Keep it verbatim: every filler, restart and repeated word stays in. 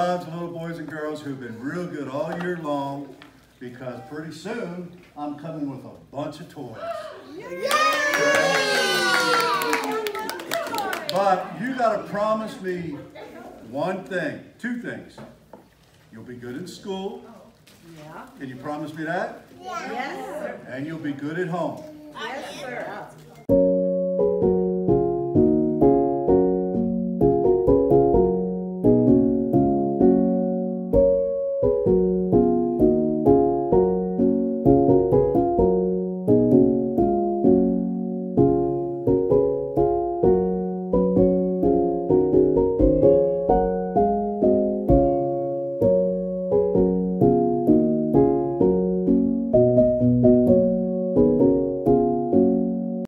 loves little boys and girls who've been real good all year long, because pretty soon I'm coming with a bunch of toys. But you got to promise me one thing, two things. You'll be good in school. Can you promise me that? Yes, sir. And you'll be good at home. Yes, sir.